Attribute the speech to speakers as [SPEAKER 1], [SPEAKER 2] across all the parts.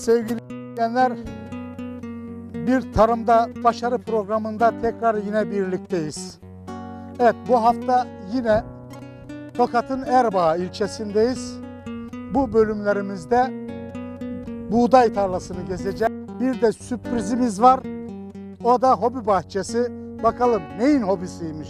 [SPEAKER 1] sevgili izleyenler, bir tarımda başarı programında tekrar yine birlikteyiz. Evet, bu hafta yine Tokat'ın Erbaa ilçesindeyiz. Bu bölümlerimizde buğday tarlasını gezeceğiz. Bir de sürprizimiz var. O da hobi bahçesi. Bakalım neyin hobisiymiş?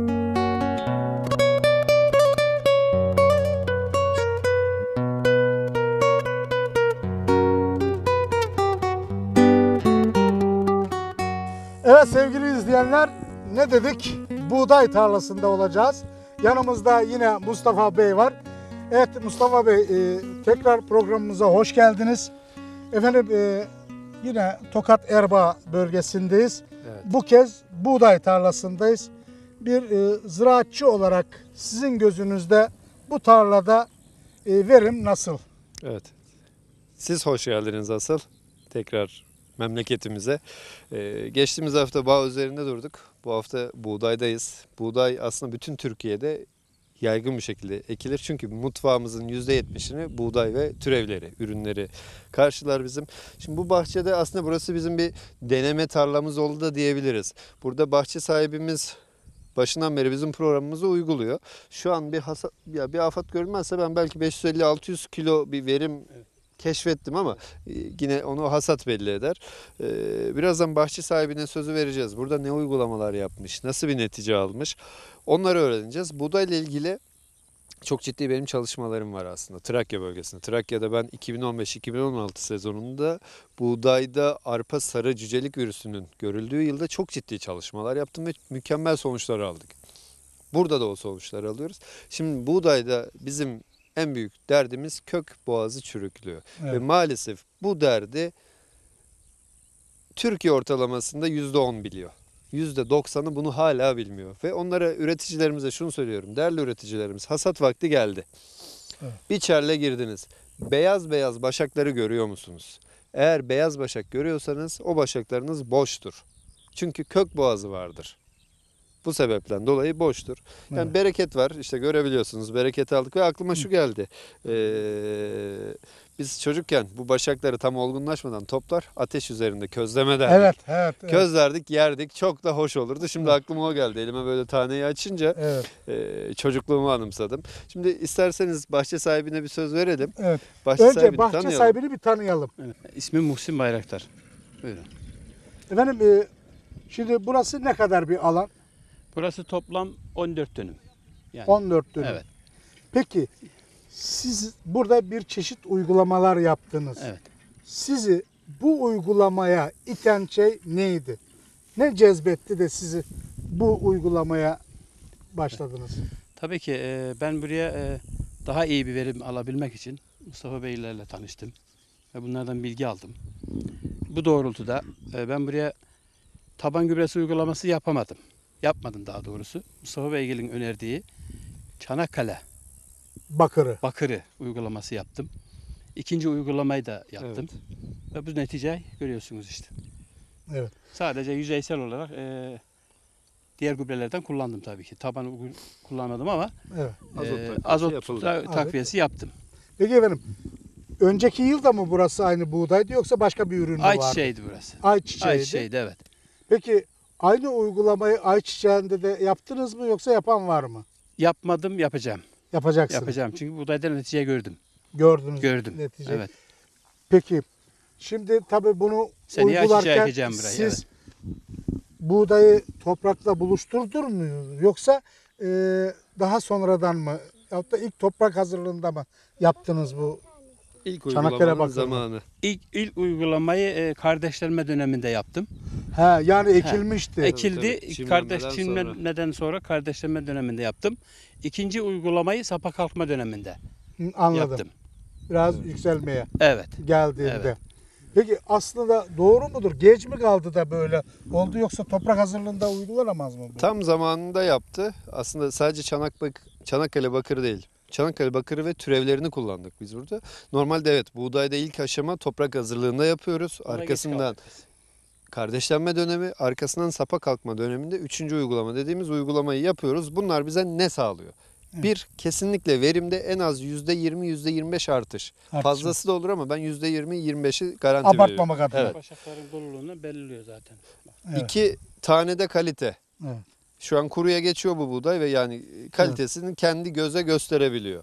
[SPEAKER 1] Evet sevgili izleyenler, ne dedik? Buğday tarlasında olacağız. Yanımızda yine Mustafa Bey var. Evet Mustafa Bey, tekrar programımıza hoş geldiniz. Efendim yine Tokat Erbaa bölgesindeyiz. Evet. Bu kez buğday tarlasındayız. Bir ziraatçı olarak sizin gözünüzde bu tarlada verim nasıl?
[SPEAKER 2] Evet. Siz hoş geldiniz asıl. Tekrar memleketimize. Geçtiğimiz hafta bağ üzerinde durduk. Bu hafta buğdaydayız. Buğday aslında bütün Türkiye'de yaygın bir şekilde ekilir. Çünkü mutfağımızın %70'ini buğday ve türevleri, ürünleri karşılar bizim. Şimdi bu bahçede aslında burası bizim bir deneme tarlamız oldu da diyebiliriz. Burada bahçe sahibimiz başından beri bizim programımızı uyguluyor. Şu an bir afat görülmezse ben belki 550-600 kilo bir verim keşfettim ama yine onu hasat belli eder. Birazdan bahçe sahibine sözü vereceğiz. Burada ne uygulamalar yapmış, nasıl bir netice almış onları öğreneceğiz. Buğdayla ilgili çok ciddi benim çalışmalarım var aslında Trakya bölgesinde. Trakya'da ben 2015-2016 sezonunda buğdayda arpa sarı cücelik virüsünün görüldüğü yılda çok ciddi çalışmalar yaptım ve mükemmel sonuçlar aldık. Burada da o sonuçları alıyoruz. Şimdi buğdayda bizim en büyük derdimiz kök boğazı çürüklüğü. Evet. Ve maalesef bu derdi Türkiye ortalamasında %10 biliyor. %90'ı bunu hala bilmiyor. Ve onlara, üreticilerimize şunu söylüyorum. Değerli üreticilerimiz, hasat vakti geldi. Evet. Bir çerle girdiniz. Beyaz beyaz başakları görüyor musunuz? Eğer beyaz başak görüyorsanız o başaklarınız boştur. Çünkü kök boğazı vardır. Bu sebepten dolayı boştur. Yani evet, bereket var. İşte görebiliyorsunuz. Bereket aldık ve aklıma şu geldi. Biz çocukken bu başakları tam olgunlaşmadan toplar, ateş üzerinde közleme derdik. Evet. Közlerdik, yerdik. Çok da hoş olurdu. Şimdi aklıma o geldi. Elime böyle taneyi açınca çocukluğumu anımsadım. Şimdi isterseniz bahçe sahibine bir söz verelim. Evet.
[SPEAKER 1] Önce bahçe sahibini bir tanıyalım.
[SPEAKER 3] Evet. İsmim Muhsin Bayraktar. Buyurun.
[SPEAKER 1] Efendim şimdi burası ne kadar bir alan?
[SPEAKER 3] Burası toplam 14 dönüm.
[SPEAKER 1] Yani, 14 dönüm.
[SPEAKER 3] Evet.
[SPEAKER 1] Peki siz burada bir çeşit uygulamalar yaptınız.
[SPEAKER 3] Evet.
[SPEAKER 1] Sizi bu uygulamaya iten şey neydi? Ne cezbetti de sizi bu uygulamaya başladınız?
[SPEAKER 3] Tabii ki ben buraya daha iyi bir verim alabilmek için Mustafa Beylerle tanıştım. Ve bunlardan bilgi aldım. Bu doğrultuda ben buraya taban gübresi uygulaması yapamadım. Yapmadım daha doğrusu. Mustafa Beygil'in önerdiği Çanakkale Bakırı uygulaması yaptım. İkinci uygulamayı da yaptım. Evet. Ve bu neticeyi görüyorsunuz işte.
[SPEAKER 1] Evet.
[SPEAKER 3] Sadece yüzeysel olarak diğer gübrelerden kullandım tabii ki. Taban kullanmadım ama azot takviyesi yaptım.
[SPEAKER 1] Peki efendim, önceki yıl da mı burası aynı buğdaydı yoksa başka bir ürün mü vardı?
[SPEAKER 3] Ayçiçeğiydi burası.
[SPEAKER 1] Ayçiçeğiydi,
[SPEAKER 3] evet.
[SPEAKER 1] Peki aynı uygulamayı ayçiçeğinde de yaptınız mı yoksa yapan var mı?
[SPEAKER 3] Yapmadım, yapacağım.
[SPEAKER 1] Yapacaksınız.
[SPEAKER 3] Yapacağım çünkü buğdayda netice gördüm.
[SPEAKER 1] Gördüm. Netice.
[SPEAKER 3] Evet.
[SPEAKER 1] Peki şimdi tabii bunu uygularken siz buğdayı toprakla buluşturdur mu yoksa daha sonradan mı ya da ilk toprak hazırlığında mı yaptınız bu?
[SPEAKER 2] İlk uygulamanın zamanı.
[SPEAKER 3] İlk uygulamayı kardeşlenme döneminde yaptım.
[SPEAKER 1] Yani ekilmişti.
[SPEAKER 3] Ekildi. Kardeşlenmeden sonra kardeşlenme döneminde yaptım. İkinci uygulamayı sapa kalkma döneminde yaptım.
[SPEAKER 1] Biraz yükselmeye geldiğinde.
[SPEAKER 3] Evet.
[SPEAKER 1] Peki aslında doğru mudur? Geç mi kaldı da böyle oldu yoksa toprak hazırlığında uygulanamaz mı bu?
[SPEAKER 2] Tam zamanında yaptı. Aslında sadece Çanakkale Bakırı değil. Çanakkale Bakırı ve türevlerini kullandık biz burada. Normalde evet buğdayda ilk aşama toprak hazırlığında yapıyoruz. Arkasından kardeşlenme dönemi, arkasından sapa kalkma döneminde 3. uygulama dediğimiz uygulamayı yapıyoruz. Bunlar bize ne sağlıyor? Bir, kesinlikle verimde en az %20, %25 artış.
[SPEAKER 1] Artış.
[SPEAKER 2] Fazlası da olur ama ben %20-25'i garanti veriyorum.
[SPEAKER 1] Abartmamak adına.
[SPEAKER 2] Evet.
[SPEAKER 3] Başakların doluluğunu belirliyor zaten.
[SPEAKER 1] Evet.
[SPEAKER 2] 2 tane de kalite.
[SPEAKER 1] Evet.
[SPEAKER 2] Şu an kuruya geçiyor bu buğday ve yani kalitesini kendi göze gösterebiliyor.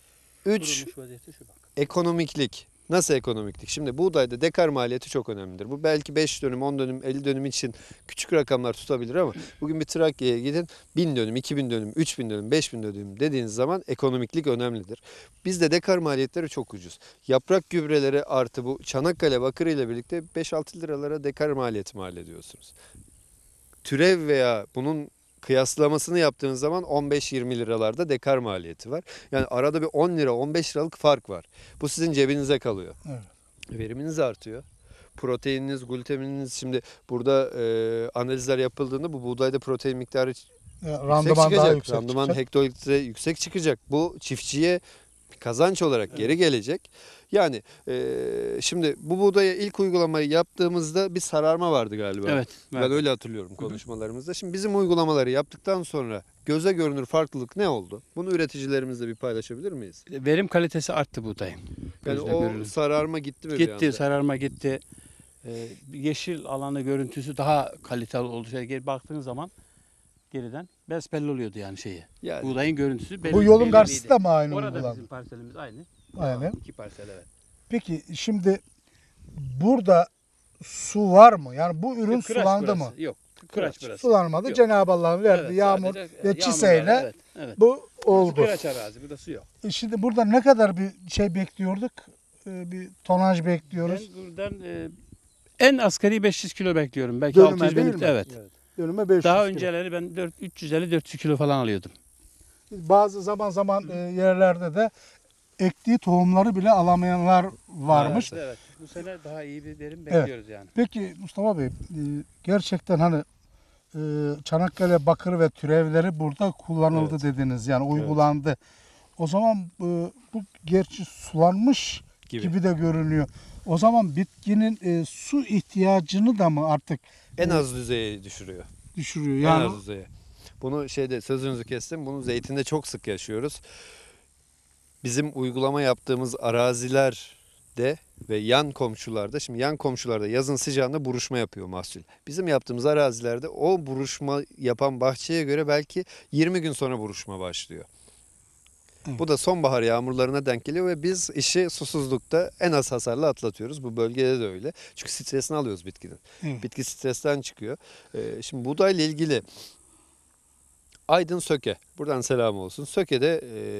[SPEAKER 2] 3,
[SPEAKER 3] Kurumuş vaziyeti şu bak.
[SPEAKER 2] ekonomiklik. Nasıl ekonomiklik? Şimdi buğdayda dekar maliyeti çok önemlidir. Bu belki 5 dönüm, 10 dönüm, 50 dönüm için küçük rakamlar tutabilir ama bugün bir Trakya'ya gidin 1000 dönüm, 2000 dönüm, 3000 dönüm, 5000 dönüm dediğiniz zaman ekonomiklik önemlidir. Bizde dekar maliyetleri çok ucuz. Yaprak gübreleri artı bu Çanakkale bakırı ile birlikte 5-6 liralara dekar maliyeti mal ediyorsunuz. Türev veya bunun kıyaslamasını yaptığınız zaman 15-20 liralarda dekar maliyeti var. Yani arada bir 10 lira 15 liralık fark var. Bu sizin cebinize kalıyor.
[SPEAKER 1] Evet.
[SPEAKER 2] Veriminiz artıyor. Proteininiz, glutemininiz, şimdi burada analizler yapıldığında bu buğdayda protein miktarı yüksek
[SPEAKER 1] Randıman daha
[SPEAKER 2] çıkacak.
[SPEAKER 1] yüksek
[SPEAKER 2] Randıman
[SPEAKER 1] çıkacak.
[SPEAKER 2] hektolitre yüksek çıkacak. Bu çiftçiye bir kazanç olarak geri gelecek. Yani şimdi bu buğdaya ilk uygulamayı yaptığımızda bir sararma vardı galiba.
[SPEAKER 3] Evet.
[SPEAKER 2] Ben öyle hatırlıyorum konuşmalarımızda. Şimdi bizim uygulamaları yaptıktan sonra göze görünür farklılık ne oldu? Bunu üreticilerimizle bir paylaşabilir miyiz?
[SPEAKER 3] Verim kalitesi arttı buğdayın.
[SPEAKER 2] Yani
[SPEAKER 3] Gözle
[SPEAKER 2] o
[SPEAKER 3] görülür.
[SPEAKER 2] sararma gitti mi bir
[SPEAKER 3] Gitti,
[SPEAKER 2] anda?
[SPEAKER 3] sararma gitti. Yeşil alanı görüntüsü daha kaliteli oldu. Geri baktığınız zaman geriden besbelli oluyordu yani şeyi.
[SPEAKER 2] Yani
[SPEAKER 3] Buğdayın görüntüsü belli.
[SPEAKER 1] Bu yolun
[SPEAKER 3] belliydi.
[SPEAKER 1] karşısı da mı aynı
[SPEAKER 3] Orada
[SPEAKER 1] uygulan?
[SPEAKER 3] bizim parselimiz aynı.
[SPEAKER 1] Aynen.
[SPEAKER 3] 2 parsel evet.
[SPEAKER 1] Peki şimdi burada su var mı? Yani bu ürün
[SPEAKER 3] Kıraç
[SPEAKER 1] sulandı mı?
[SPEAKER 3] burası. Yok. Kıraç burası.
[SPEAKER 1] Sulanmadı.
[SPEAKER 3] Yok.
[SPEAKER 1] Cenab-ı Allah'ın verdiği
[SPEAKER 3] Evet,
[SPEAKER 1] yağmur
[SPEAKER 3] sadece,
[SPEAKER 1] ve
[SPEAKER 3] yağmur
[SPEAKER 1] çiseyle
[SPEAKER 3] var, evet, evet.
[SPEAKER 1] bu
[SPEAKER 3] Burası
[SPEAKER 1] oldu.
[SPEAKER 3] Kıraç arazi. Burada su yok.
[SPEAKER 1] Şimdi burada ne kadar bir şey bekliyorduk? Bir tonaj bekliyoruz.
[SPEAKER 3] Ben buradan en asgari 500 kilo bekliyorum. Belki
[SPEAKER 1] Dönüme
[SPEAKER 3] 600
[SPEAKER 1] değil
[SPEAKER 3] bin.
[SPEAKER 1] mi?
[SPEAKER 3] Evet.
[SPEAKER 1] Dönüme 500
[SPEAKER 3] Daha
[SPEAKER 1] kilo.
[SPEAKER 3] önceleri ben 350-400 kilo falan alıyordum.
[SPEAKER 1] Bazı zaman yerlerde de ektiği tohumları bile alamayanlar varmış.
[SPEAKER 3] Evet. Bu sene daha iyi bir verim bekliyoruz yani.
[SPEAKER 1] Peki Mustafa Bey, gerçekten hani Çanakkale bakır ve türevleri burada kullanıldı
[SPEAKER 2] Evet.
[SPEAKER 1] dediniz. Yani uygulandı. O zaman bu gerçi sulanmış gibi de görünüyor. O zaman bitkinin su ihtiyacını da mı artık
[SPEAKER 2] en az düzeye düşürüyor.
[SPEAKER 1] düşürüyor?
[SPEAKER 2] En
[SPEAKER 1] Yani
[SPEAKER 2] az düzeye. Bunu sözünüzü kestim. Bunu zeytinde çok sık yaşıyoruz. Bizim uygulama yaptığımız arazilerde ve yan komşularda, şimdi yan komşularda yazın sıcağında buruşma yapıyor mahsul. Bizim yaptığımız arazilerde o buruşma yapan bahçeye göre belki 20 gün sonra buruşma başlıyor.
[SPEAKER 1] Evet.
[SPEAKER 2] Bu da sonbahar yağmurlarına denk geliyor ve biz işi susuzlukta en az hasarla atlatıyoruz. Bu bölgede de öyle. Çünkü stresini alıyoruz bitkinin.
[SPEAKER 1] Evet.
[SPEAKER 2] Bitki stresten çıkıyor. Şimdi buğdayla ilgili Aydın Söke, buradan selam olsun. Söke'de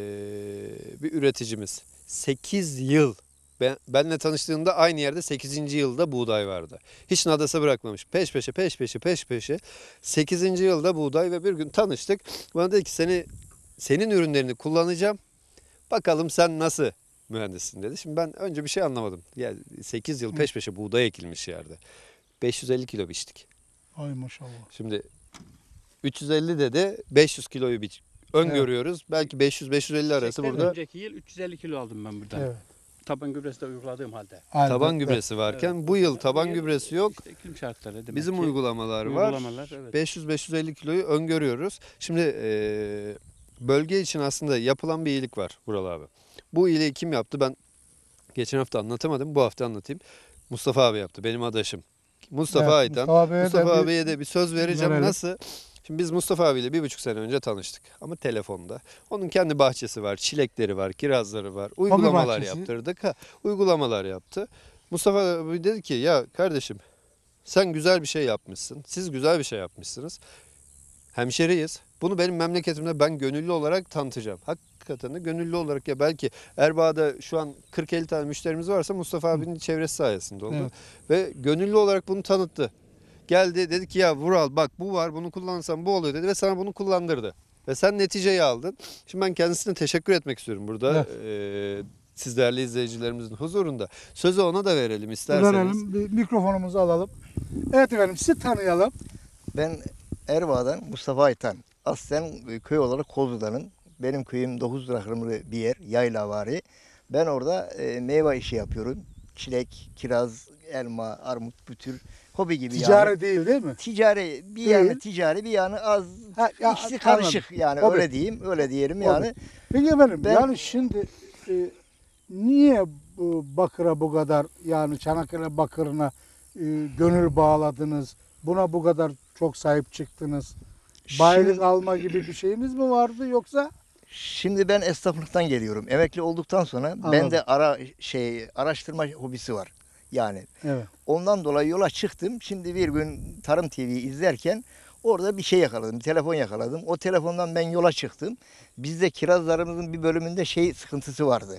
[SPEAKER 2] bir üreticimiz. 8 yıl, benle tanıştığında aynı yerde 8. yılda buğday vardı. Hiç nadasa bırakmamış. Peş peşe. 8. yılda buğday ve bir gün tanıştık. Bana dedi ki senin ürünlerini kullanacağım. Bakalım sen nasıl mühendissin dedi. Şimdi ben önce bir şey anlamadım. Yani 8 yıl peş peşe buğday ekilmiş yerde. 550 kilo biçtik.
[SPEAKER 1] ay maşallah.
[SPEAKER 2] Şimdi 350 de 500 kiloyu öngörüyoruz. Belki 500-550 arası
[SPEAKER 3] Sekten
[SPEAKER 2] burada
[SPEAKER 3] önceki yıl 350 kilo aldım ben buradan.
[SPEAKER 1] Evet.
[SPEAKER 3] Taban gübresi de uyguladığım halde.
[SPEAKER 2] taban gübresi varken bu yıl taban gübresi yok.
[SPEAKER 3] İşte iklim şartları demek
[SPEAKER 2] Bizim
[SPEAKER 3] ki.
[SPEAKER 2] uygulamalar var.
[SPEAKER 3] Uygulamalar, evet.
[SPEAKER 2] 500-550 kiloyu öngörüyoruz. Şimdi bölge için aslında yapılan bir iyilik var Vural abi. Bu iyiliği kim yaptı? Ben geçen hafta anlatamadım. Bu hafta anlatayım. Mustafa abi yaptı. Benim adaşım. Mustafa Aytan. Mustafa abiye de bir söz vereceğim.
[SPEAKER 1] verelim.
[SPEAKER 2] Nasıl? Şimdi biz Mustafa abiyle 1,5 sene önce tanıştık. Ama telefonda. Onun kendi bahçesi var, çilekleri var, kirazları var. Uygulamalar
[SPEAKER 1] bahçesi.
[SPEAKER 2] yaptırdık. Uygulamalar yaptı. Mustafa abi dedi ki ya kardeşim sen güzel bir şey yapmışsın. Siz güzel bir şey yapmışsınız. Hemşeriyiz. Bunu benim memleketimde ben gönüllü olarak tanıtacağım. Hakikaten de gönüllü olarak ya belki Erbaa'da şu an 40-50 tane müşterimiz varsa Mustafa abinin çevresi sayesinde oldu.
[SPEAKER 1] Evet.
[SPEAKER 2] Ve gönüllü olarak bunu tanıttı. Geldi dedi ki ya Vural bak bu var bunu kullanırsan bu oluyor dedi ve sana bunu kullandırdı. Ve sen neticeyi aldın. Şimdi ben kendisine teşekkür etmek istiyorum burada. Siz değerli izleyicilerimizin huzurunda. Sözü ona da verelim isterseniz.
[SPEAKER 1] Verelim, bir mikrofonumuzu alalım. Evet efendim, sizi tanıyalım.
[SPEAKER 4] Ben Erbaa'dan Mustafa Aytan. Aslen köy olarak Kozlu'danın. Benim köyüm 9 rakımlı bir yer, yaylavari. Ben orada meyve işi yapıyorum. Çilek, kiraz, elma, armut bu tür hobi gibi
[SPEAKER 1] Ticari değil mi?
[SPEAKER 4] Ticari bir
[SPEAKER 1] Değil.
[SPEAKER 4] yanı ticari bir yanı az
[SPEAKER 1] Ha, ya,
[SPEAKER 4] ikisi karışık yani
[SPEAKER 1] Hobi.
[SPEAKER 4] öyle diyeyim öyle diyelim
[SPEAKER 1] Hobi.
[SPEAKER 4] yani.
[SPEAKER 1] Peki efendim
[SPEAKER 4] Ben-
[SPEAKER 1] yani şimdi niye bu Bakır'a bu kadar yani Çanakkale Bakır'ına gönül bağladınız? Buna bu kadar çok sahip çıktınız? Bayilik
[SPEAKER 4] Şimdi-
[SPEAKER 1] alma gibi bir şeyiniz mi vardı yoksa?
[SPEAKER 4] Şimdi ben esnaflıktan geliyorum. Emekli olduktan sonra
[SPEAKER 1] Anladım.
[SPEAKER 4] bende araştırma hobisi var. Yani
[SPEAKER 1] Evet.
[SPEAKER 4] ondan dolayı yola çıktım. Şimdi bir gün Tarım TV'yi izlerken orada bir şey yakaladım. Bir telefon yakaladım. O telefondan ben yola çıktım. Bizde kirazlarımızın bir bölümünde sıkıntısı vardı.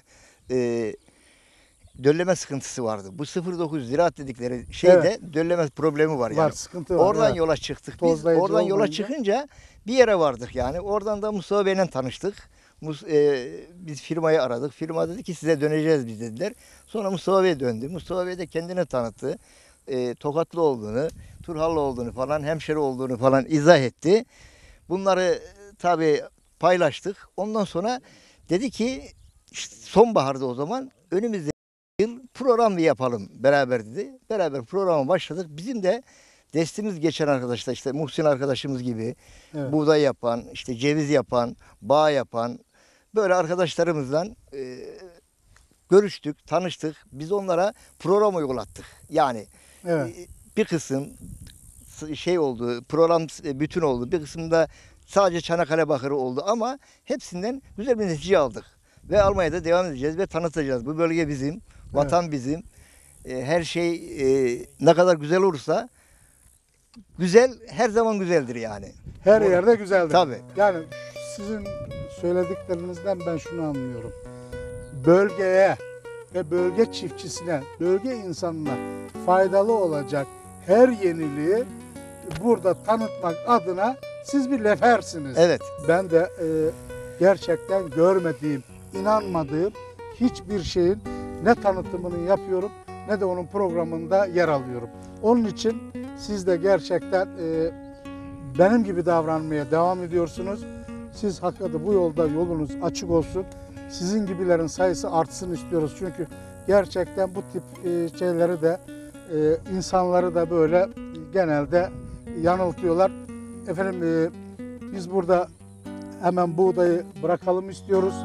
[SPEAKER 4] Dölleme sıkıntısı vardı. Bu 09 ziraat dedikleri şeyde dölleme problemi var yani.
[SPEAKER 1] Var, sıkıntı var.
[SPEAKER 4] Oradan
[SPEAKER 1] evet.
[SPEAKER 4] yola çıktık biz.
[SPEAKER 1] Tozlayıcı
[SPEAKER 4] Oradan yola
[SPEAKER 1] olmayınca.
[SPEAKER 4] çıkınca bir yere vardık yani. Oradan da Mustafa Bey'le tanıştık. Biz firmayı aradık. Firma dedi ki size döneceğiz biz dediler. Sonra Mustafa Bey döndü. Mustafa Bey de kendini tanıttı. Tokatlı olduğunu, Turhallı olduğunu falan, hemşeri olduğunu falan izah etti. Bunları tabii paylaştık. Ondan sonra dedi ki işte sonbaharda o zaman önümüzde yıl program yapalım beraber dedi. Beraber programa başladık. Bizim de destimiz geçen arkadaşlar işte Muhsin arkadaşımız gibi
[SPEAKER 1] Evet.
[SPEAKER 4] buğday yapan, işte ceviz yapan, bağ yapan böyle arkadaşlarımızla görüştük, tanıştık. Biz onlara program uygulattık. Yani
[SPEAKER 1] Evet.
[SPEAKER 4] bir kısım oldu, program bütün oldu. Bir kısımda sadece Çanakkale Bakırı oldu ama hepsinden güzel bir netice aldık. Ve almaya da devam edeceğiz ve tanıtacağız. Bu bölge bizim, vatan bizim. Her şey ne kadar güzel olursa güzel her zaman güzeldir yani.
[SPEAKER 1] Her yerde güzeldir.
[SPEAKER 4] Tabii.
[SPEAKER 1] Yani sizin söylediklerinizden ben şunu anlıyorum. Bölgeye ve bölge çiftçisine, bölge insanına faydalı olacak her yeniliği burada tanıtmak adına siz bir lefersiniz.
[SPEAKER 4] Evet.
[SPEAKER 1] Ben de gerçekten görmediğim, inanmadığım hiçbir şeyin ne tanıtımını yapıyorum ne de onun programında yer alıyorum. Onun için siz de gerçekten benim gibi davranmaya devam ediyorsunuz. Siz hakikaten bu yolda yolunuz açık olsun. Sizin gibilerin sayısı artsın istiyoruz. Çünkü gerçekten bu tip şeyleri de insanları da böyle genelde yanıltıyorlar. Efendim biz burada hemen buğdayı bırakalım istiyoruz.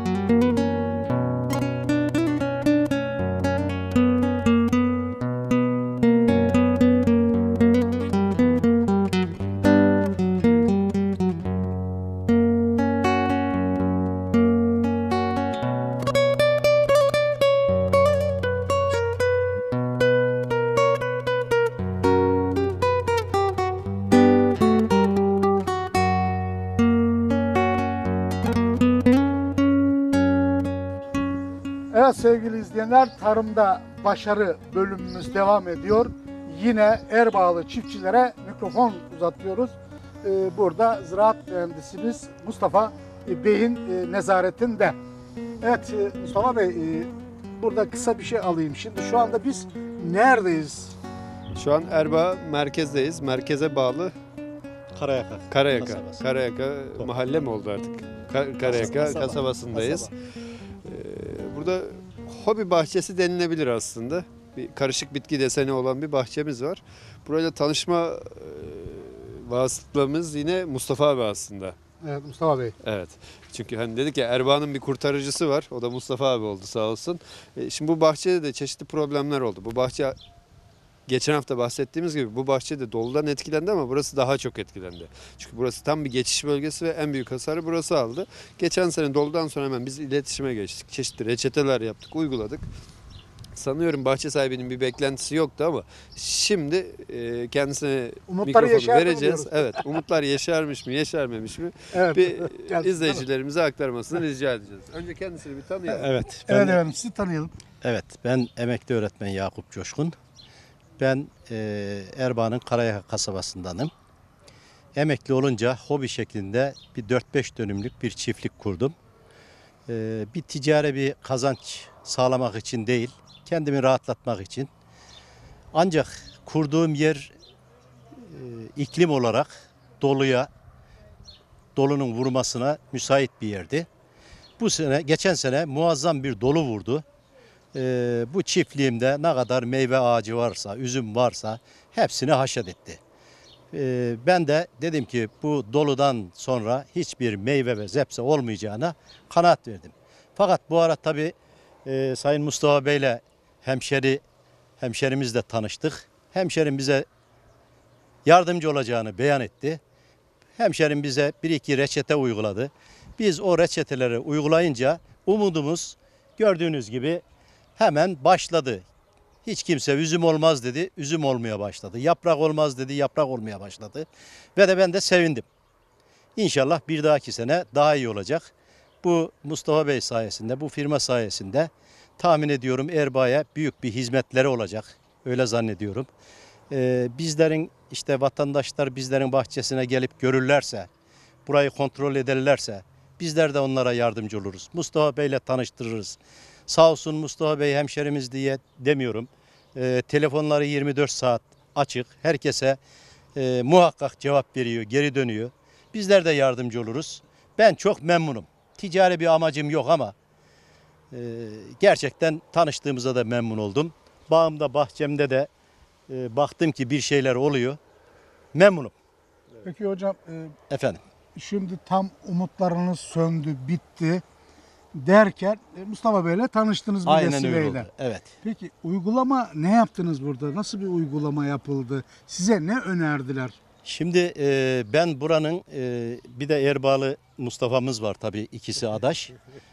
[SPEAKER 1] Evet sevgili izleyenler, tarımda başarı bölümümüz devam ediyor. Yine Erbağlı çiftçilere mikrofon uzatıyoruz. Burada ziraat mühendisimiz Mustafa Bey'in nezaretinde. Evet Mustafa Bey, burada kısa bir şey alayım. Şimdi şu anda biz neredeyiz?
[SPEAKER 2] Şu an Erbaa merkezdeyiz. Merkeze bağlı
[SPEAKER 5] Karayaka.
[SPEAKER 2] Karayaka.
[SPEAKER 5] Kasabası.
[SPEAKER 2] Karayaka mahalle mi oldu artık? Karayaka
[SPEAKER 5] Kasaba.
[SPEAKER 2] kasabasındayız.
[SPEAKER 5] Kasaba.
[SPEAKER 2] Burada hobi bahçesi denilebilir aslında. Bir karışık bitki deseni olan bir bahçemiz var. Burayla tanışma vasıtamız yine Mustafa abi aslında.
[SPEAKER 1] Evet Mustafa Bey.
[SPEAKER 2] Evet. Çünkü hani dedik ya Erbaa'nın bir kurtarıcısı var. O da Mustafa abi oldu sağ olsun. Şimdi bu bahçede de çeşitli problemler oldu. Bu bahçe geçen hafta bahsettiğimiz gibi bu bahçe de doludan etkilendi ama burası daha çok etkilendi. Çünkü burası tam bir geçiş bölgesi ve en büyük hasarı burası aldı. Geçen sene doludan sonra hemen biz iletişime geçtik. Çeşitli reçeteler yaptık, uyguladık. Sanıyorum bahçe sahibinin bir beklentisi yoktu ama şimdi kendisine
[SPEAKER 1] Umutları
[SPEAKER 2] mikrofonu
[SPEAKER 1] yeşerdi mi
[SPEAKER 2] vereceğiz.
[SPEAKER 1] diyoruz?
[SPEAKER 2] Evet, umutlar yeşermiş mi, yeşermemiş mi?
[SPEAKER 1] Evet.
[SPEAKER 2] Bir
[SPEAKER 1] Gelsin,
[SPEAKER 2] izleyicilerimize aktarmasını rica edeceğiz. Önce kendisini bir tanıyalım.
[SPEAKER 5] Evet.
[SPEAKER 1] Evet efendim sizi tanıyalım.
[SPEAKER 5] Evet. Ben emekli öğretmen Yakup Coşkun. Ben Erbaa'nın Karayaka kasabasındanım. Emekli olunca hobi şeklinde bir 4-5 dönümlük bir çiftlik kurdum. Bir ticari bir kazanç sağlamak için değil, kendimi rahatlatmak için. Ancak kurduğum yer iklim olarak dolunun vurmasına müsait bir yerdi. Bu sene, geçen sene muazzam bir dolu vurdu. Bu çiftliğimde ne kadar meyve ağacı varsa, üzüm varsa hepsini haşet etti. Ben de dedim ki bu doludan sonra hiçbir meyve ve zepse olmayacağına kanaat verdim. Fakat bu ara tabii Sayın Mustafa Bey'le hemşerimizle tanıştık. Hemşerim bize yardımcı olacağını beyan etti. Hemşerim bize bir iki reçete uyguladı. Biz o reçeteleri uygulayınca umudumuz gördüğünüz gibi hemen başladı. Hiç kimse üzüm olmaz dedi, üzüm olmaya başladı. Yaprak olmaz dedi, yaprak olmaya başladı. Ve de ben de sevindim. İnşallah bir dahaki sene daha iyi olacak. Bu Mustafa Bey sayesinde, bu firma sayesinde tahmin ediyorum Erbaa'ya büyük bir hizmetleri olacak. Öyle zannediyorum. Bizlerin işte vatandaşlar bizlerin bahçesine gelip görürlerse, burayı kontrol ederlerse bizler de onlara yardımcı oluruz. Mustafa Bey'le tanıştırırız. Sağ olsun Mustafa Bey hemşerimiz diye demiyorum. Telefonları 24 saat açık. Herkese muhakkak cevap veriyor, geri dönüyor. Bizler de yardımcı oluruz. Ben çok memnunum. Ticari bir amacım yok ama gerçekten tanıştığımıza da memnun oldum. Bağımda, bahçemde de baktım ki bir şeyler oluyor. Memnunum.
[SPEAKER 1] Peki hocam
[SPEAKER 5] Efendim.
[SPEAKER 1] şimdi tam umutlarınız söndü, bitti derken Mustafa Bey'le tanıştınız bir
[SPEAKER 5] Aynen öyle
[SPEAKER 1] vesileyle.
[SPEAKER 5] oldu. Evet.
[SPEAKER 1] Peki uygulama ne yaptınız burada? Nasıl bir uygulama yapıldı? Size ne önerdiler?
[SPEAKER 5] Şimdi ben buranın bir de Erbağlı Mustafa'mız var tabii, ikisi adaş.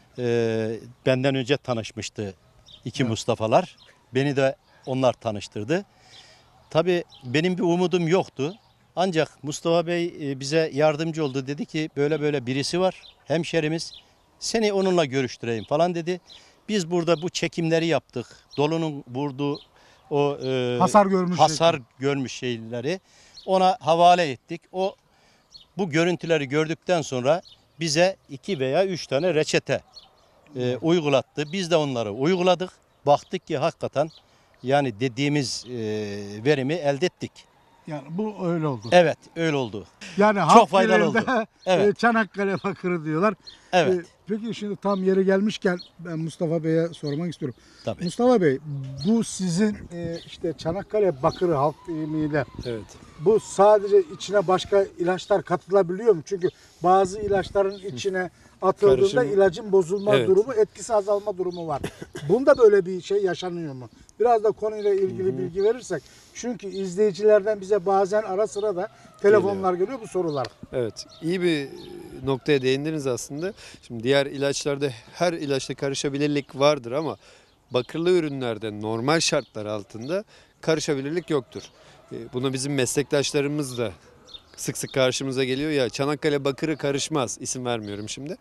[SPEAKER 5] Benden önce tanışmıştı iki Mustafa'lar. Beni de onlar tanıştırdı. Tabii benim bir umudum yoktu. Ancak Mustafa Bey bize yardımcı oldu. Dedi ki böyle böyle birisi var, hemşerimiz. Seni onunla görüştüreyim falan dedi. Biz burada bu çekimleri yaptık. Dolunun vurduğu o hasar görmüş şeyleri ona havale ettik. O bu görüntüleri gördükten sonra bize 2 veya 3 tane reçete uygulattı. Biz de onları uyguladık. Baktık ki hakikaten yani dediğimiz verimi elde ettik.
[SPEAKER 1] Yani bu öyle oldu.
[SPEAKER 5] Evet, öyle oldu.
[SPEAKER 1] Yani
[SPEAKER 5] Çok faydalı oldu. Evet.
[SPEAKER 1] Çanakkale bakırı diyorlar.
[SPEAKER 5] Evet.
[SPEAKER 1] Peki şimdi tam yeri gelmişken ben Mustafa Bey'e sormak istiyorum.
[SPEAKER 5] Tabii.
[SPEAKER 1] Mustafa Bey, bu sizin işte Çanakkale bakırı halk deyimiyle
[SPEAKER 2] Evet.
[SPEAKER 1] bu sadece içine başka ilaçlar katılabiliyor mu? Çünkü bazı ilaçların içine atıldığında
[SPEAKER 2] Karışım.
[SPEAKER 1] ilacın bozulma
[SPEAKER 2] Evet.
[SPEAKER 1] durumu, etkisi azalma durumu var. Bunda böyle bir şey yaşanıyor mu? Biraz da konuyla ilgili bilgi verirsek. Çünkü izleyicilerden bize bazen ara sıra da telefonlar geliyor bu sorular.
[SPEAKER 2] Evet, iyi bir noktaya değindiniz aslında. Şimdi diğer ilaçlarda her ilaçta karışabilirlik vardır ama bakırlı ürünlerde normal şartlar altında karışabilirlik yoktur. Buna bizim meslektaşlarımız da sık sık karşımıza geliyor ya, Çanakkale bakırı karışmaz, isim vermiyorum şimdi.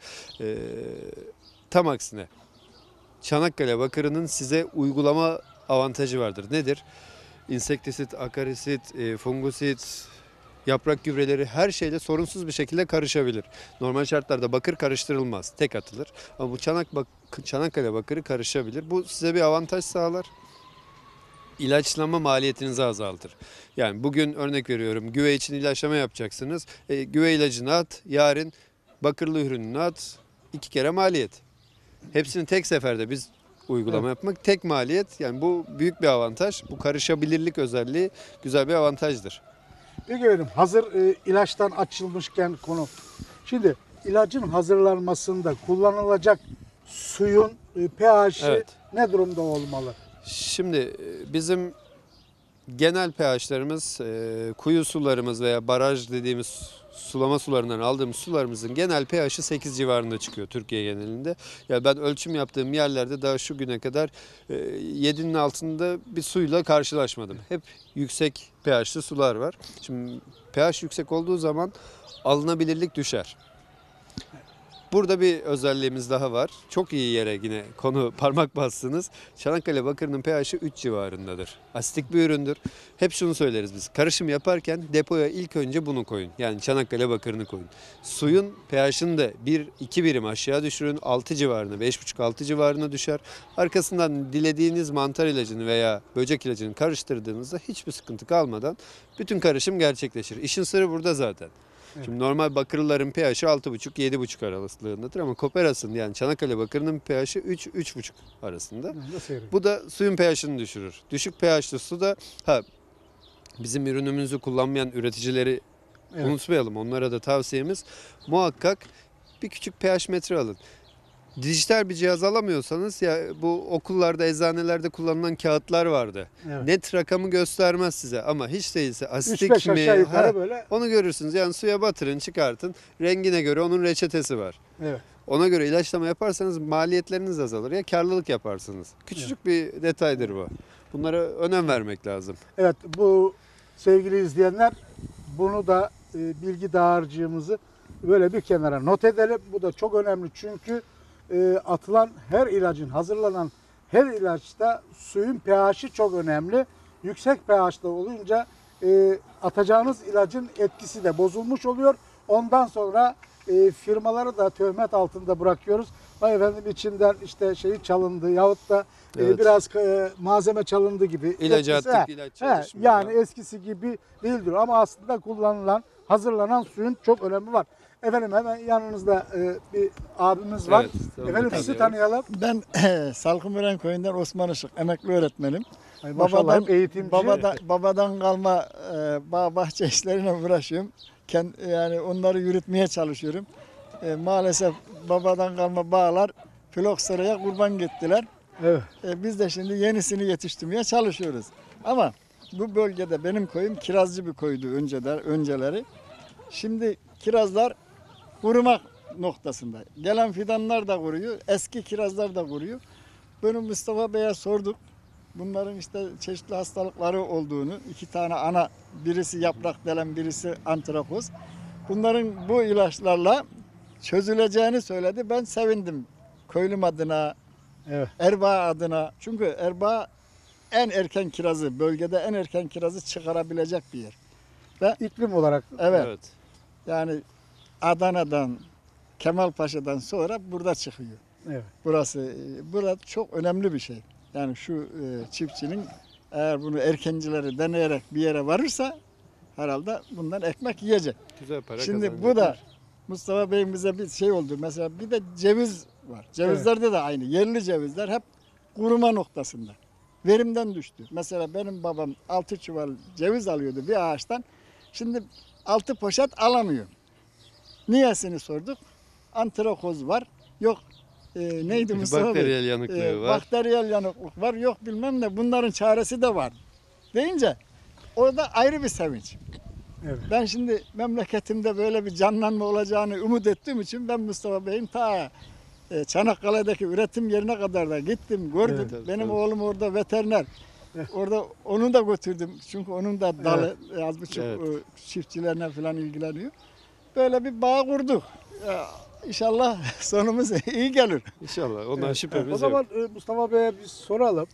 [SPEAKER 2] Tam aksine Çanakkale bakırının size uygulama avantajı vardır. Nedir? İnsektisit, akarisit, fungusit, yaprak gübreleri her şeyle sorunsuz bir şekilde karışabilir. Normal şartlarda bakır karıştırılmaz, tek atılır. Ama bu Çanakkale bakırı karışabilir. Bu size bir avantaj sağlar. İlaçlama maliyetinizi azaltır. Yani bugün örnek veriyorum, güve için ilaçlama yapacaksınız. Güve ilacını at, yarın bakırlı ürününü at, 2 kere maliyet. Hepsini tek seferde biz uygulama yapmak, tek maliyet. Yani bu büyük bir avantaj. Bu karışabilirlik özelliği güzel bir avantajdır.
[SPEAKER 1] Peki efendim, hazır ilaçtan açılmışken konu. Şimdi ilacın hazırlanmasında kullanılacak suyun pH'i
[SPEAKER 2] Evet.
[SPEAKER 1] ne durumda olmalı?
[SPEAKER 2] Şimdi bizim genel pH'lerimiz, kuyu sularımız veya baraj dediğimiz sulama sularından aldığımız sularımızın genel pH'i 8 civarında çıkıyor Türkiye genelinde. Ya ben ölçüm yaptığım yerlerde daha şu güne kadar 7'nin altında bir suyla karşılaşmadım. Hep yüksek pH'li sular var. Şimdi pH yüksek olduğu zaman alınabilirlik düşer. Burada bir özelliğimiz daha var. Çok iyi yere yine konu parmak bastınız. Çanakkale bakırının pH'i 3 civarındadır. Asitik bir üründür. Hep şunu söyleriz biz. Karışım yaparken depoya ilk önce bunu koyun. Yani Çanakkale bakırını koyun. Suyun pH'ini de 1-2 birim aşağı düşürün. 6 civarına, 5,5-6 civarına düşer. Arkasından dilediğiniz mantar ilacını veya böcek ilacını karıştırdığınızda hiçbir sıkıntı kalmadan bütün karışım gerçekleşir. İşin sırrı burada zaten. Şimdi normal bakırların pH'i 6,5-7,5 aralığındadır ama Koperas'ın yani Çanakkale bakırının pH'i 3-3,5 arasında. Bu da suyun pH'ini düşürür. Düşük pH'li su da bizim ürünümüzü kullanmayan üreticileri unutmayalım. Onlara da tavsiyemiz muhakkak bir küçük pH metre alın. Dijital bir cihaz alamıyorsanız ya bu okullarda, eczanelerde kullanılan kağıtlar vardı.
[SPEAKER 1] Evet.
[SPEAKER 2] Net rakamı göstermez size ama hiç değilse
[SPEAKER 1] 3-5
[SPEAKER 2] asitik
[SPEAKER 1] aşağı
[SPEAKER 2] mi?
[SPEAKER 1] yukarı böyle.
[SPEAKER 2] Onu görürsünüz. Yani suya batırın, çıkartın. Rengine göre onun reçetesi var.
[SPEAKER 1] Evet.
[SPEAKER 2] Ona göre ilaçlama yaparsanız maliyetleriniz azalır ya karlılık yaparsınız. Küçücük bir detaydır bu. Bunlara önem vermek lazım.
[SPEAKER 1] Evet, bu sevgili izleyenler, bunu da bilgi dağarcığımızı böyle bir kenara not edelim. Bu da çok önemli çünkü atılan her ilacın, hazırlanan her ilaçta suyun pH'i çok önemli. Yüksek pH'da olunca atacağınız ilacın etkisi de bozulmuş oluyor. Ondan sonra firmaları da töhmet altında bırakıyoruz. Vay efendim içinden işte şeyi çalındı yahut da
[SPEAKER 2] Evet.
[SPEAKER 1] biraz malzeme çalındı gibi.
[SPEAKER 2] İlacı
[SPEAKER 1] etkisi,
[SPEAKER 2] attık, ilaç çalışmıyor.
[SPEAKER 1] yani eskisi gibi değildir ama aslında kullanılan, hazırlanan suyun çok önemi var. Efendim hemen yanınızda bir abimiz var.
[SPEAKER 2] Evet, tamam,
[SPEAKER 1] Efendim sizi
[SPEAKER 2] tanıyorum.
[SPEAKER 1] tanıyalım.
[SPEAKER 6] Ben Salkımören köyünden Osman Işık, emekli öğretmenim.
[SPEAKER 1] Ay, maşallah hep eğitimci.
[SPEAKER 6] Babadan kalma bağ bahçe işlerine uğraşıyorum. Yani onları yürütmeye çalışıyorum. Maalesef babadan kalma bağlar Floksara'ya kurban gittiler.
[SPEAKER 1] Evet.
[SPEAKER 6] Biz de şimdi yenisini yetiştirmeye çalışıyoruz. Ama bu bölgede benim köyüm kirazcı bir köydü önceleri. Şimdi kirazlar kurumak noktasında. Gelen fidanlar da kuruyor, eski kirazlar da kuruyor. Bunu Mustafa Bey'e sorduk. Bunların işte çeşitli hastalıkları olduğunu, 2 tane ana, birisi yaprak delen, birisi antrakoz. Bunların bu ilaçlarla çözüleceğini söyledi. Ben sevindim. Köylüm adına,
[SPEAKER 1] Evet.
[SPEAKER 6] Erbaa adına. Çünkü Erbaa en erken kirazı, bölgede en erken kirazı çıkarabilecek bir yer.
[SPEAKER 1] İklim olarak.
[SPEAKER 6] Evet. Yani Adana'dan, Kemalpaşa'dan sonra burada çıkıyor.
[SPEAKER 1] Evet.
[SPEAKER 6] Burası çok önemli bir şey. Yani şu çiftçinin eğer bunu erkencileri deneyerek bir yere varırsa herhalde bundan ekmek yiyecek.
[SPEAKER 2] Güzel para
[SPEAKER 6] Şimdi bu
[SPEAKER 2] kazanacaklar.
[SPEAKER 6] da Mustafa Bey'in bize bir şey oldu. Mesela bir de ceviz var. Cevizlerde de aynı. Yerli cevizler hep kuruma noktasında. Verimden düştü. Mesela benim babam 6 çuval ceviz alıyordu bir ağaçtan. Şimdi 6 poşet alamıyor. Niyesini sorduk. Antrakoz var. Yok neydi Mustafa Bey?
[SPEAKER 2] Bakteriyel yanıklığı var.
[SPEAKER 6] Bakteriyel yanıklık var. Yok bilmem ne. Bunların çaresi de var. Deyince orada ayrı bir sevinç.
[SPEAKER 1] Evet.
[SPEAKER 6] Ben şimdi memleketimde böyle bir canlanma olacağını umut ettiğim için ben Mustafa Bey'in ta Çanakkale'deki üretim yerine kadar da gittim, gördüm.
[SPEAKER 2] Evet,
[SPEAKER 6] Benim
[SPEAKER 2] tabii.
[SPEAKER 6] oğlum orada veteriner. Orada onu da götürdüm. Çünkü onun da dalı az buçuk
[SPEAKER 2] Evet.
[SPEAKER 6] çiftçilerine falan ilgileniyor. Böyle bir bağ kurduk. İnşallah sonumuz iyi gelir.
[SPEAKER 2] İnşallah. Ondan
[SPEAKER 1] Evet.
[SPEAKER 2] şüphemiz
[SPEAKER 1] O
[SPEAKER 2] yok.
[SPEAKER 1] zaman Mustafa Bey'e bir soralım.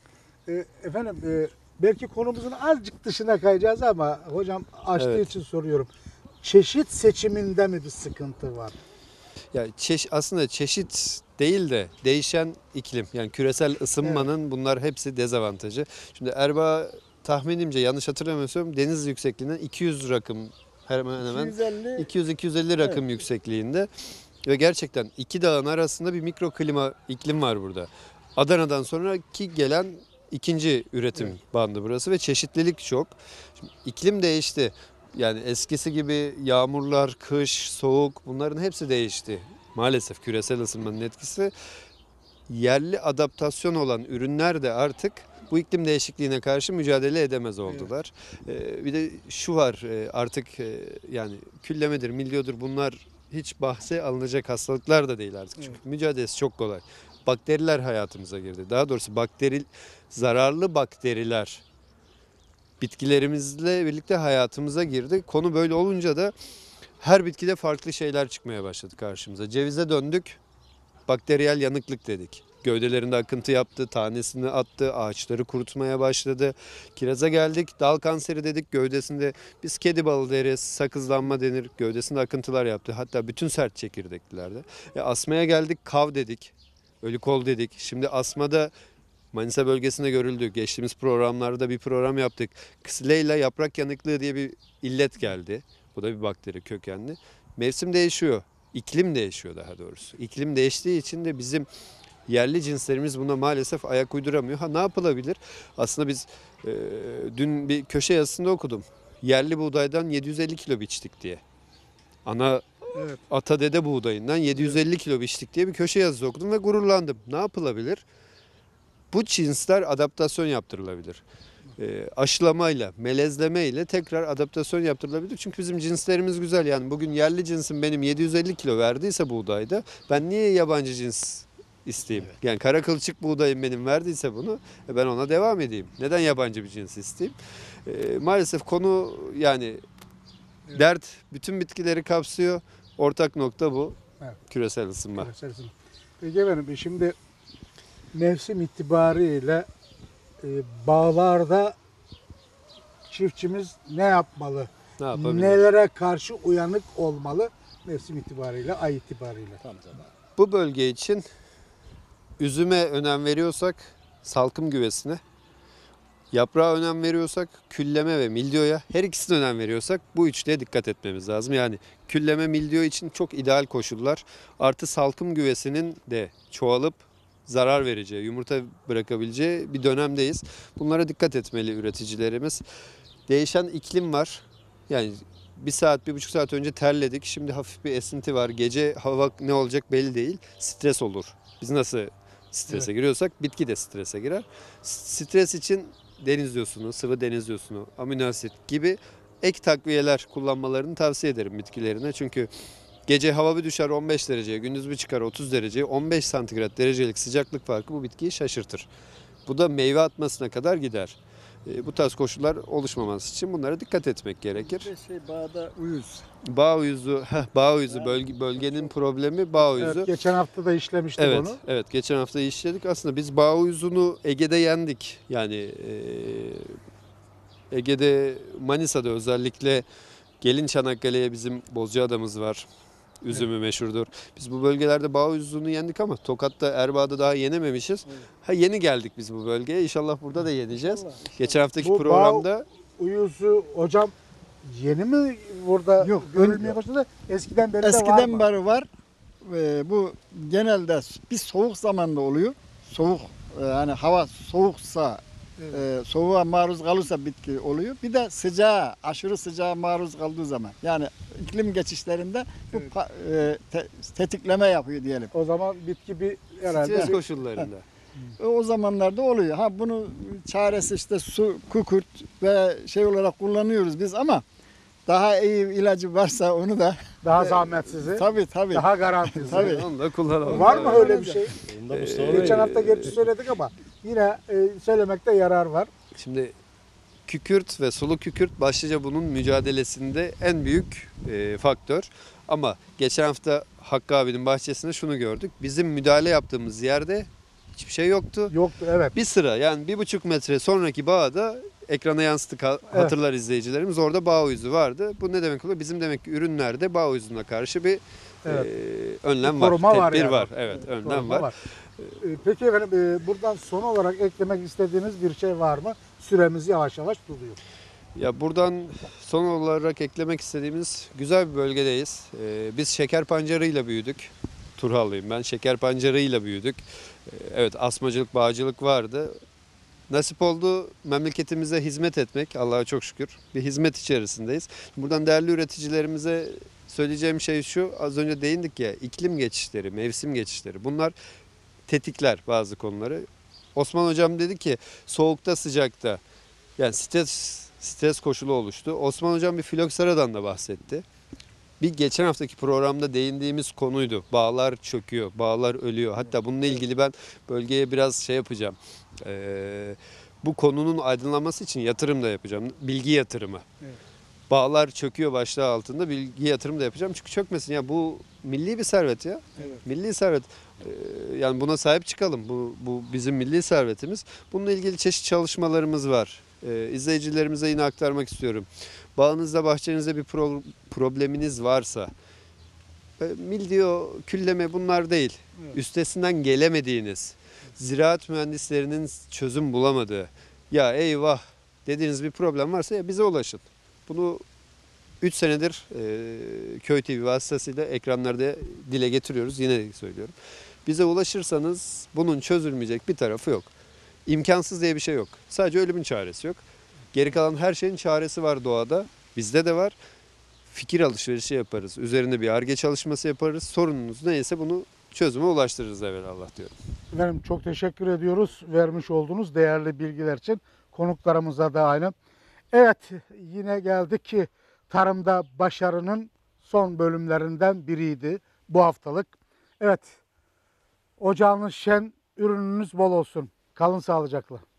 [SPEAKER 1] Efendim belki konumuzun azıcık dışına kayacağız ama hocam açtığı
[SPEAKER 2] Evet.
[SPEAKER 1] için soruyorum. Çeşit seçiminde mi bir sıkıntı var?
[SPEAKER 2] Ya aslında çeşit değil de değişen iklim. Yani küresel ısınmanın bunlar hepsi dezavantajı. Şimdi Erbaa tahminimce yanlış hatırlamıyorsam deniz yüksekliğinden 200 rakım hemen hemen
[SPEAKER 6] 250
[SPEAKER 2] 200-250 rakım yüksekliğinde ve gerçekten iki dağın arasında bir mikroklima iklim var burada. Adana'dan sonraki gelen ikinci üretim bandı burası ve çeşitlilik çok. Şimdi iklim değişti. Yani eskisi gibi yağmurlar, kış, soğuk bunların hepsi değişti. Maalesef küresel ısınmanın etkisi. Yerli adaptasyon olan ürünler de artık bu iklim değişikliğine karşı mücadele edemez oldular. Bir de şu var artık yani küllemedir, milyodur bunlar hiç bahse alınacak hastalıklar da değil artık. Çünkü mücadelesi çok kolay. Bakteriler hayatımıza girdi. Daha doğrusu zararlı bakteriler bitkilerimizle birlikte hayatımıza girdi. Konu böyle olunca da her bitkide farklı şeyler çıkmaya başladı karşımıza. Cevize döndük, bakteriyel yanıklık dedik. Gövdelerinde akıntı yaptı, tanesini attı, ağaçları kurutmaya başladı. Kiraza geldik, dal kanseri dedik, gövdesinde biz kedi balı deriz, sakızlanma denir, gövdesinde akıntılar yaptı. Hatta bütün sert çekirdeklilerde. Asmaya geldik, kav dedik, ölü kol dedik. Şimdi asmada Manisa bölgesinde görüldü. Geçtiğimiz programlarda bir program yaptık. Xylella yaprak yanıklığı diye bir illet geldi. Bu da bir bakteri kökenli. Mevsim değişiyor. İklim değişiyor daha doğrusu. İklim değiştiği için de bizim yerli cinslerimiz buna maalesef ayak uyduramıyor. Ha, ne yapılabilir? Aslında biz dün bir köşe yazısında okudum. Yerli buğdaydan 750 kilo biçtik diye. Ana
[SPEAKER 1] Evet.
[SPEAKER 2] ata dede buğdayından 750 kilo biçtik diye bir köşe yazısı okudum ve gururlandım. Ne yapılabilir? Bu cinsler adaptasyon yaptırılabilir. Aşılamayla, melezlemeyle tekrar adaptasyon yaptırılabilir. Çünkü bizim cinslerimiz güzel. Yani bugün yerli cinsim benim 750 kilo verdiyse buğdayda ben niye yabancı cins isteyeyim?
[SPEAKER 5] Evet.
[SPEAKER 2] Yani kara kılçık buğdayım benim verdiyse bunu ben ona devam edeyim. Neden yabancı bir cins isteyeyim? Maalesef konu yani dert bütün bitkileri kapsıyor. Ortak nokta bu.
[SPEAKER 1] Evet.
[SPEAKER 2] Küresel ısınma.
[SPEAKER 1] Peki efendim şimdi mevsim itibariyle bağlarda çiftçimiz ne yapmalı?
[SPEAKER 2] Ne yapabilir?
[SPEAKER 1] Nelere karşı uyanık olmalı mevsim itibariyle, ay itibariyle?
[SPEAKER 2] Bu bölge için üzüme önem veriyorsak salkım güvesine, yaprağa önem veriyorsak külleme ve mildiyoya, her ikisine önem veriyorsak bu üçlüye dikkat etmemiz lazım. Yani külleme, mildiyo için çok ideal koşullar. Artı salkım güvesinin de çoğalıp zarar vereceği, yumurta bırakabileceği bir dönemdeyiz. Bunlara dikkat etmeli üreticilerimiz. Değişen iklim var. Yani 1 saat, 1,5 saat önce terledik. Şimdi hafif bir esinti var. Gece hava ne olacak belli değil. Stres olur. Biz nasıl strese giriyorsak bitki de strese girer. Stres için deniz yosunu, sıvı deniz yosunu, amino asit gibi ek takviyeler kullanmalarını tavsiye ederim bitkilerine. Çünkü gece hava bir düşer 15 dereceye, gündüz bir çıkar 30 dereceye, 15 santigrat derecelik sıcaklık farkı bu bitkiyi şaşırtır. Bu da meyve atmasına kadar gider. Bu tarz koşullar oluşmaması için bunlara dikkat etmek gerekir.
[SPEAKER 6] Bir bağda uyuz.
[SPEAKER 2] Bağ uyuzu, bölgenin problemi bağ uyuzu.
[SPEAKER 1] Evet, geçen hafta da işlemiştik
[SPEAKER 2] Evet,
[SPEAKER 1] onu.
[SPEAKER 2] evet. Geçen hafta işledik. Aslında biz bağ uyuzunu Ege'de yendik. Yani Ege'de, Manisa'da özellikle gelin Çanakkale'ye bizim Bozcaada'mız var. Üzümü meşhurdur. Biz bu bölgelerde bağ uyuzunu yendik ama Tokat'ta, Erbaa'da daha yenememişiz. Ha, yeni geldik biz bu bölgeye. İnşallah burada da yeneceğiz. Geçen haftaki
[SPEAKER 1] Bu
[SPEAKER 2] programda
[SPEAKER 1] Uyuzu hocam yeni mi burada
[SPEAKER 6] Yok,
[SPEAKER 1] görülmeye başladı? Eskiden beri de var
[SPEAKER 6] Eskiden
[SPEAKER 1] mı?
[SPEAKER 6] beri var. Bu genelde bir soğuk zamanda oluyor. Soğuk yani hava soğuksa soğuğa maruz kalırsa bitki oluyor. Bir de sıcağa, aşırı sıcağa maruz kaldığı zaman. Yani iklim geçişlerinde bu tetikleme yapıyor diyelim.
[SPEAKER 1] O zaman bitki bir herhalde
[SPEAKER 2] stres koşullarında.
[SPEAKER 6] O zamanlarda oluyor. Ha bunu çaresi işte su, kukurt ve şey olarak kullanıyoruz biz ama daha iyi ilacı varsa onu da
[SPEAKER 1] daha zahmetsizi,
[SPEAKER 6] tabii
[SPEAKER 1] daha garantisi.
[SPEAKER 6] Tabii.
[SPEAKER 2] Onu da kullanalım.
[SPEAKER 1] Var mı öyle bir şey?
[SPEAKER 5] Bunda Mustafa Bey,
[SPEAKER 1] Geçen hafta gerçi söyledik ama yine söylemekte yarar var.
[SPEAKER 2] Şimdi kükürt ve sulu kükürt başlıca bunun mücadelesinde en büyük faktör. Ama geçen hafta Hakkı abinin bahçesinde şunu gördük. Bizim müdahale yaptığımız yerde hiçbir şey yoktu.
[SPEAKER 1] Yoktu evet.
[SPEAKER 2] Bir sıra yani 1,5 metre sonraki bağda ekrana yansıttık hatırlar izleyicilerimiz. Orada bağ uyuzu vardı. Bu ne demek oluyor? Bizim demek ki ürünlerde bağ uyuzuna karşı bir
[SPEAKER 1] Evet.
[SPEAKER 2] önlem
[SPEAKER 1] Bir
[SPEAKER 2] var.
[SPEAKER 1] koruma var
[SPEAKER 2] Tedbir
[SPEAKER 1] yani.
[SPEAKER 2] var. Evet, önlem
[SPEAKER 1] Koruma
[SPEAKER 2] var.
[SPEAKER 1] Peki efendim buradan son olarak eklemek istediğiniz bir şey var mı? Süremiz yavaş yavaş doluyor.
[SPEAKER 2] Ya buradan son olarak eklemek istediğimiz güzel bir bölgedeyiz. Biz şeker pancarıyla büyüdük. Turhallıyım ben. Şeker pancarıyla büyüdük. Evet, asmacılık, bağcılık vardı. Nasip oldu memleketimize hizmet etmek. Allah'a çok şükür. Bir hizmet içerisindeyiz. Buradan değerli üreticilerimize söyleyeceğim şey şu. Az önce değindik ya, iklim geçişleri, mevsim geçişleri. Bunlar tetikler bazı konuları. Osman hocam dedi ki soğukta sıcakta yani stres koşulu oluştu. Osman hocam bir filokseradan da bahsetti. Bir geçen haftaki programda değindiğimiz konuydu. Bağlar çöküyor, bağlar ölüyor. Hatta bununla ilgili ben bölgeye biraz şey yapacağım. Bu konunun aydınlanması için yatırım da yapacağım. Bilgi yatırımı.
[SPEAKER 1] Evet.
[SPEAKER 2] Bağlar çöküyor başlığı altında bilgi yatırımı da yapacağım. Çünkü çökmesin ya, bu milli bir servet ya.
[SPEAKER 1] Evet.
[SPEAKER 2] Milli servet. Yani buna sahip çıkalım. Bu bizim milli servetimiz. Bununla ilgili çeşitli çalışmalarımız var. İzleyicilerimize yine aktarmak istiyorum. Bağınızda, bahçenizde bir probleminiz varsa, mildiyo, külleme bunlar değil.
[SPEAKER 1] Evet.
[SPEAKER 2] Üstesinden gelemediğiniz, ziraat mühendislerinin çözüm bulamadığı, ya eyvah dediğiniz bir problem varsa ya bize ulaşın. Bunu 3 senedir Köy TV vasıtasıyla ekranlarda dile getiriyoruz. Yine de söylüyorum. Bize ulaşırsanız bunun çözülmeyecek bir tarafı yok. İmkansız diye bir şey yok. Sadece ölümün çaresi yok. Geri kalan her şeyin çaresi var doğada. Bizde de var. Fikir alışverişi yaparız. Üzerinde bir Ar-Ge çalışması yaparız. Sorununuz neyse bunu çözüme ulaştırırız evvelallah diyorum.
[SPEAKER 1] Efendim çok teşekkür ediyoruz vermiş olduğunuz değerli bilgiler için. Konuklarımıza da aynı. Evet, yine geldik ki tarımda başarının son bölümlerinden biriydi bu haftalık. Evet, ocağınız şen, ürününüz bol olsun. Kalın sağlıcakla.